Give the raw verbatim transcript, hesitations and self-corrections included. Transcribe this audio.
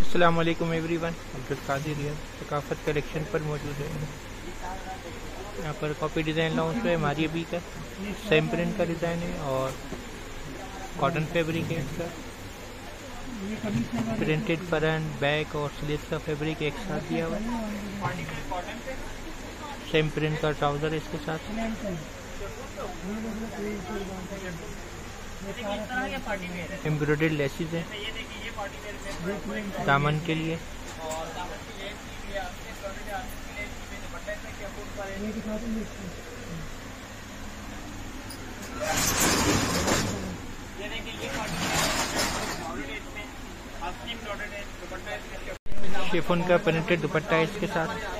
अस्सलाम वालेकुम everyone, Abdul Qadir Riyad Saqafat collection पर मौजूद है। यहाँ पर कॉपी डिज़ाइन लॉन्च है हमारी अभी का सेम प्रिंट का डिज़ाइन है और कॉटन फैब्रिक है इसका। प्रिंटेड फ्रंट बैक और स्लीव्स का फैब्रिक एक साथ दिया हुआ है। सेम प्रिंट का ट्राउज़र है इसके साथ। एम्ब्रॉयडर्ड लेसेस है दामन के लिए। शिफॉन का प्रिंटेड दुपट्टा है इसके साथ।